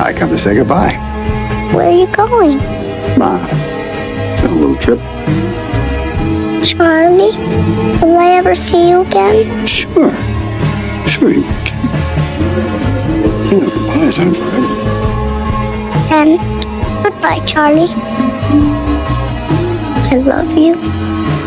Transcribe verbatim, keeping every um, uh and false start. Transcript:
I come to say goodbye. Where are you going? Ma, it's a little trip. Charlie, will I ever see you again? Sure. Sure you can. You know, goodbyes aren't forever. Then, goodbye, Charlie. I love you.